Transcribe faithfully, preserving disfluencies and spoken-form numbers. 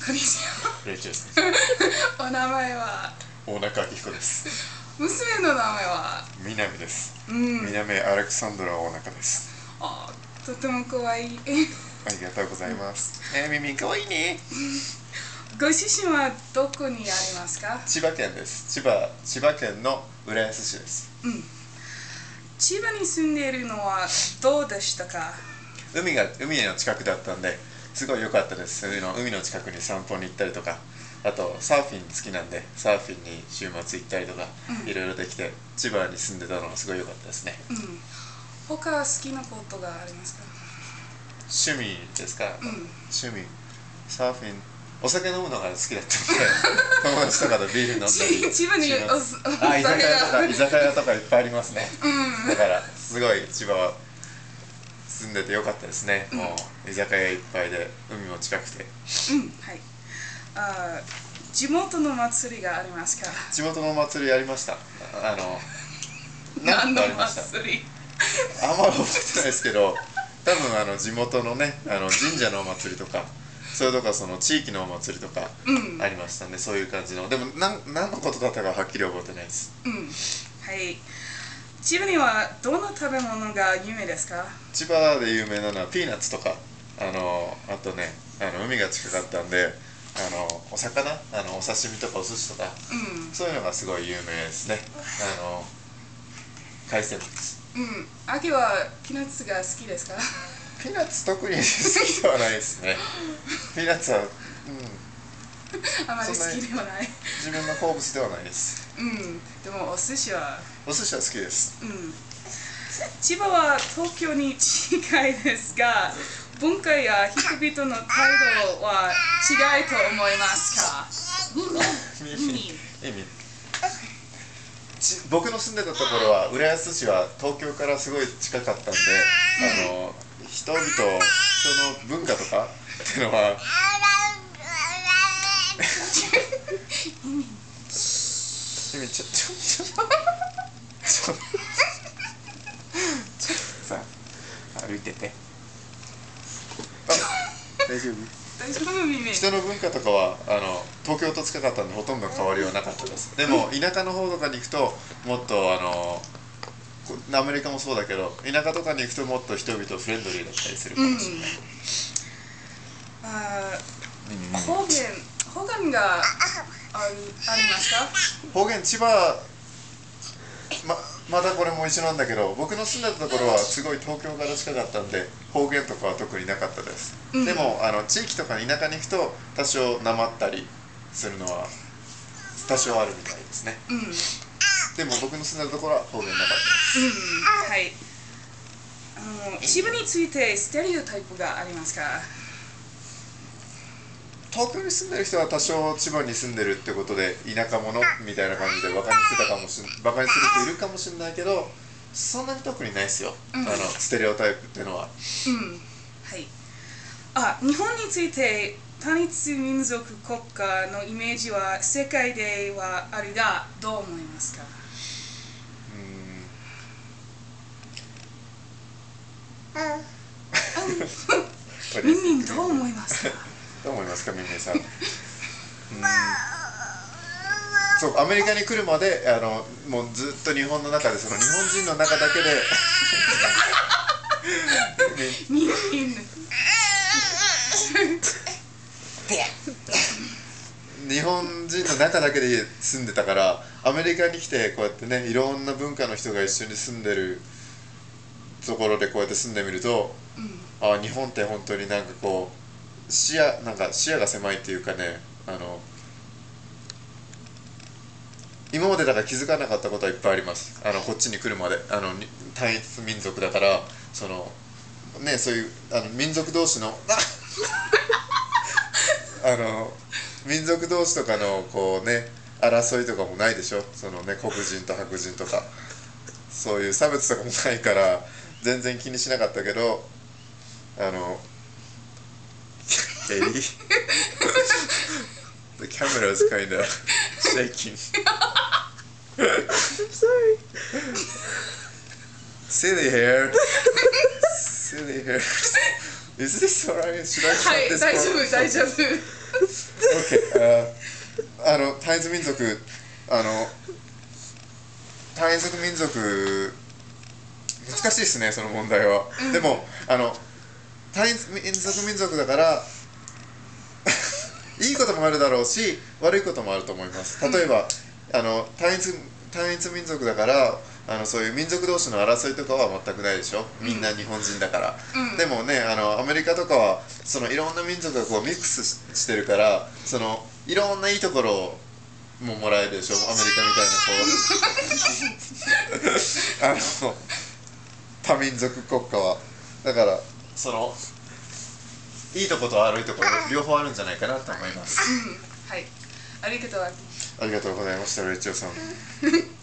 こんにちは。 レイチェルです。 お名前は大中明彦です。 娘の名前は南です。 うん。 南アレクサンドラ大中です。 あ、とても可愛い。 ありがとうございます。えー、耳可愛いね。 ご自身はどこにありますか？ 千葉県です。千葉千葉県の浦安市です。 うん。千葉に住んでいるのはどうでしたか？ 海が海の近くだったんですごい良かったです。海の海の近くに散歩に行ったりとか、あとサーフィン好きなんでサーフィンに週末行ったりとか、いろいろできて千葉に住んでたのがすごい良かったですね。 うん。他好きなことがありますか？ 趣味ですか？ うん。 趣味サーフィン。お酒飲むのが好きだったので友達とかとビール飲んだり千葉におおあ居酒屋とか居酒屋とかいっぱいありますね、 うん、 だからすごい千葉は住んでてよかったですね、うん、もう居酒屋いっぱいで海も近くて、 うん、はい。あ、地元の祭りがありますか？ 地元のお祭りやりました。あの何の祭り？ あんまり覚えてないですけど、多分あの地元のねあの神社のお祭りとかそれとかその地域のお祭りとかありましたね、うん、そういう感じの。でも何何のことだったかはっきり覚えてないです。 うん、はい。千葉にはどんな食べ物が有名ですか？ 千葉で有名なのはピーナッツとか、あのあとねあの海が近かったんであのお魚あのお刺身とかお寿司とか、うん、そういうのがすごい有名ですね。あの海鮮物。 うん、秋はピーナッツが好きですか？ ピーナッツ特に好きではないですね。ピーナッツは、うん、 あまり好きではない。 自分の好物ではないです。 うん、でもお寿司は。 お寿司は好きです。 うん。千葉は東京に近いですが、文化や人々の態度は違いと思いますか？ 耳僕の住んでたところは浦安市は東京からすごい近かったんで、あの人々人の文化とかっていうのは耳ちょちょちょちょちょさ歩いててあ大丈夫大丈夫耳人の文化とかはあの東京と近かったんでほとんど変わりはなかったです。でも田舎の方とかに行くともっとあのアメリカもそうだけど田舎とかに行くともっと人々フレンドリーだったりするかもしれない。 うん、あ方言方言があるありますか？ 方言千葉ままたこれも一緒なんだけど、僕の住んでたところはすごい東京から近かったんで方言とかは特になかったです、うん、でもあの地域とか田舎に行くと多少なまったりするのは多少あるみたいですね、うん、でも僕の住んでたところは方言なかったです、うん、 はい。あの千葉についてステレオタイプがありますか？ 東京に住んでる人は多少千葉に住んでるってことで田舎者みたいな感じでバカにしてたかもしバカにする人いるかもしれないけど、そんなに特にないですよ、うん、あのステレオタイプっていうのは。 うん、はい。あ、日本について単一民族国家のイメージは世界ではあるがどう思いますか？うん。ミンミンどう思いますか？ どう思いますか、ミンミンさん。うん、そうアメリカに来るまであのもうずっと日本の中でその日本人の中だけでミンミン日本人の中だけで住んでたから、アメリカに来てこうやってねいろんな文化の人が一緒に住んでるところでこうやって住んでみると、うん、あ日本って本当になんかこう視野なんか視野が狭いっていうかね、あの今までだから気づかなかったことはいっぱいあります。あのこっちに来るまであの単一民族だからそのねそういうあの民族同士のあの民族同士とかのこうね争いとかもないでしょ。そのね黒人と白人とかそういう差別とかもないから全然気にしなかったけど、あのKatie the camera is kind of shaking. I'm sorry. Silly hair. Silly hair. Is this alright? Should I cut this part? はい、大丈夫、大丈夫。 OK ああの単一民族あの単一民族難しいですねその問題は、うん、でもあの単一民族民族だからいいこともあるだろうし悪いこともあると思います。例えば、うん、あの単一単一民族だからあのそういう民族同士の争いとかは全くないでしょ、みんな日本人だから、うん、でもねあのアメリカとかはそのいろんな民族がこうミックス し, してるからそのいろんないいところももらえるでしょアメリカみたいなこうあの多民族国家はだからそのいいとこと悪いところ両方あるんじゃないかなと思います。 はい、ありがとう。 ありがとうございましたレイチェルさん。